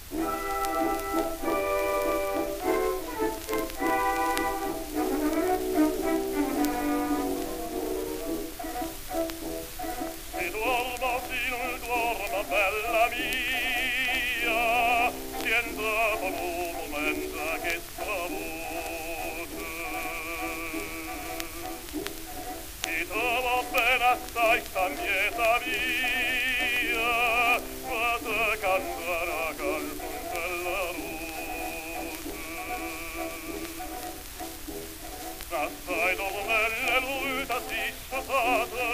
Bella mia, siento volumenta che salute. Ti trovo ben assai sta mieta mia, ma te canterà col della luce. Assai dormelle l'ulta si sciatate,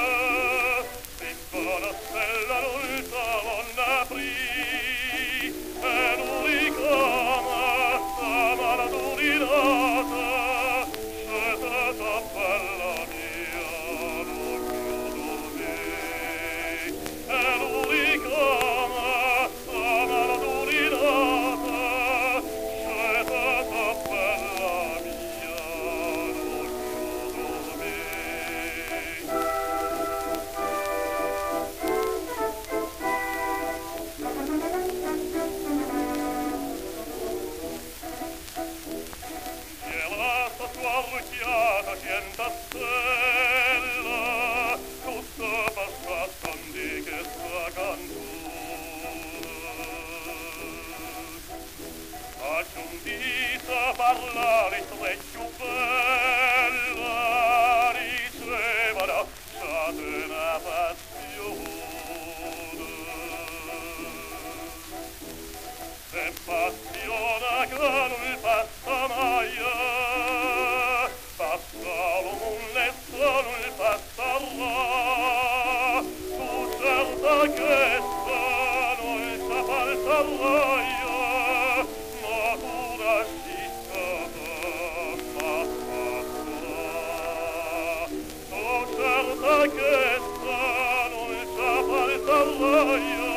la stella l'ulta non aprì, e l'unica mano d'urinata, scetata bella mia, non chiudo me. E l'unica mano d'urinata, scetata bella mia, non chiudo me. Arrucchiata cienta stella, tutta passata di che sta cantura. Aggiungita a parlare tre più bella, ricevano una passione. Se passione che non passa mai, non passerà, tu certa che non sa falserai, ma tu rascitata, ma passerà. Tu certa che non sa falserai,